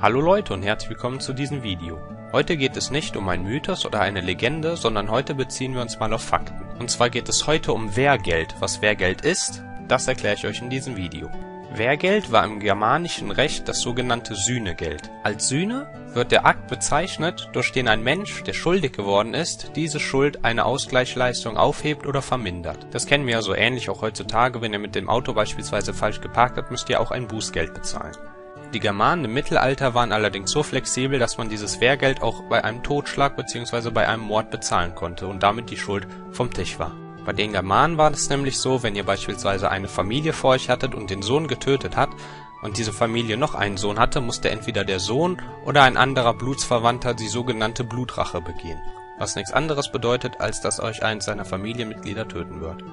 Hallo Leute und herzlich willkommen zu diesem Video. Heute geht es nicht um einen Mythos oder eine Legende, sondern heute beziehen wir uns mal auf Fakten. Und zwar geht es heute um Wehrgeld. Was Wehrgeld ist, das erkläre ich euch in diesem Video. Wehrgeld war im germanischen Recht das sogenannte Sühnegeld. Als Sühne wird der Akt bezeichnet, durch den ein Mensch, der schuldig geworden ist, diese Schuld eine Ausgleichsleistung aufhebt oder vermindert. Das kennen wir ja so ähnlich auch heutzutage, wenn ihr mit dem Auto beispielsweise falsch geparkt habt, müsst ihr auch ein Bußgeld bezahlen. Die Germanen im Mittelalter waren allerdings so flexibel, dass man dieses Wehrgeld auch bei einem Totschlag bzw. bei einem Mord bezahlen konnte und damit die Schuld vom Tisch war. Bei den Germanen war es nämlich so, wenn ihr beispielsweise eine Familie vor euch hattet und den Sohn getötet hat und diese Familie noch einen Sohn hatte, musste entweder der Sohn oder ein anderer Blutsverwandter die sogenannte Blutrache begehen, was nichts anderes bedeutet, als dass euch eins seiner Familienmitglieder töten wird.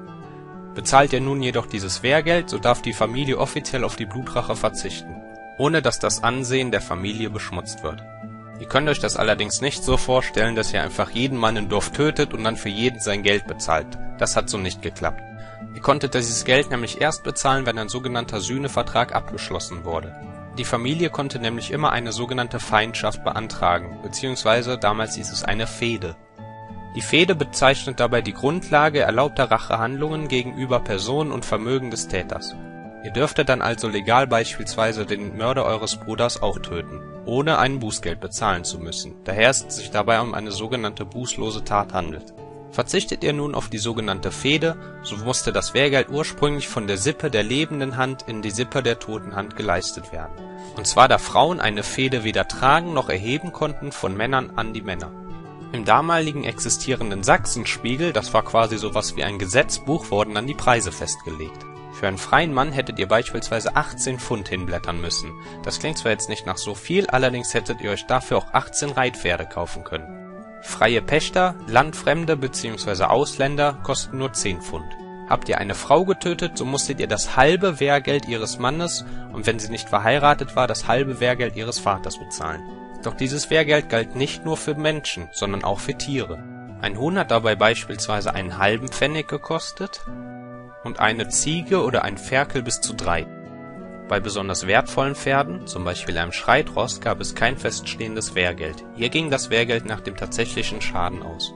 Bezahlt ihr nun jedoch dieses Wehrgeld, so darf die Familie offiziell auf die Blutrache verzichten, ohne dass das Ansehen der Familie beschmutzt wird. Ihr könnt euch das allerdings nicht so vorstellen, dass ihr einfach jeden Mann im Dorf tötet und dann für jeden sein Geld bezahlt. Das hat so nicht geklappt. Ihr konntet dieses Geld nämlich erst bezahlen, wenn ein sogenannter Sühnevertrag abgeschlossen wurde. Die Familie konnte nämlich immer eine sogenannte Feindschaft beantragen, beziehungsweise damals hieß es eine Fehde. Die Fehde bezeichnet dabei die Grundlage erlaubter Rachehandlungen gegenüber Personen und Vermögen des Täters. Ihr dürftet dann also legal beispielsweise den Mörder eures Bruders auch töten, ohne ein Bußgeld bezahlen zu müssen, daher es sich dabei um eine sogenannte bußlose Tat handelt. Verzichtet ihr nun auf die sogenannte Fehde, so musste das Wehrgeld ursprünglich von der Sippe der lebenden Hand in die Sippe der toten Hand geleistet werden. Und zwar da Frauen eine Fehde weder tragen noch erheben konnten von Männern an die Männer. Im damaligen existierenden Sachsenspiegel, das war quasi sowas wie ein Gesetzbuch, wurden dann die Preise festgelegt. Für einen freien Mann hättet ihr beispielsweise 18 Pfund hinblättern müssen. Das klingt zwar jetzt nicht nach so viel, allerdings hättet ihr euch dafür auch 18 Reitpferde kaufen können. Freie Pächter, Landfremde bzw. Ausländer kosten nur 10 Pfund. Habt ihr eine Frau getötet, so musstet ihr das halbe Wehrgeld ihres Mannes und wenn sie nicht verheiratet war, das halbe Wehrgeld ihres Vaters bezahlen. Doch dieses Wehrgeld galt nicht nur für Menschen, sondern auch für Tiere. Ein Huhn hat dabei beispielsweise einen halben Pfennig gekostet und eine Ziege oder ein Ferkel bis zu 3. Bei besonders wertvollen Pferden, zum Beispiel einem Schreitross, gab es kein feststehendes Wehrgeld. Hier ging das Wehrgeld nach dem tatsächlichen Schaden aus.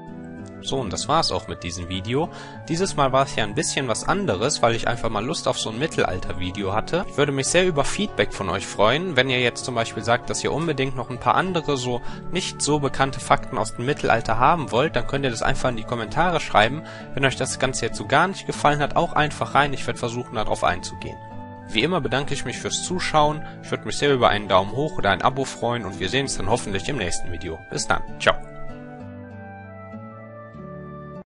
So, und das war's auch mit diesem Video. Dieses Mal war es ja ein bisschen was anderes, weil ich einfach mal Lust auf so ein Mittelalter-Video hatte. Ich würde mich sehr über Feedback von euch freuen, wenn ihr jetzt zum Beispiel sagt, dass ihr unbedingt noch ein paar andere so nicht so bekannte Fakten aus dem Mittelalter haben wollt, dann könnt ihr das einfach in die Kommentare schreiben. Wenn euch das Ganze jetzt so gar nicht gefallen hat, auch einfach rein. Ich werde versuchen, darauf einzugehen. Wie immer bedanke ich mich fürs Zuschauen. Ich würde mich sehr über einen Daumen hoch oder ein Abo freuen und wir sehen uns dann hoffentlich im nächsten Video. Bis dann. Ciao.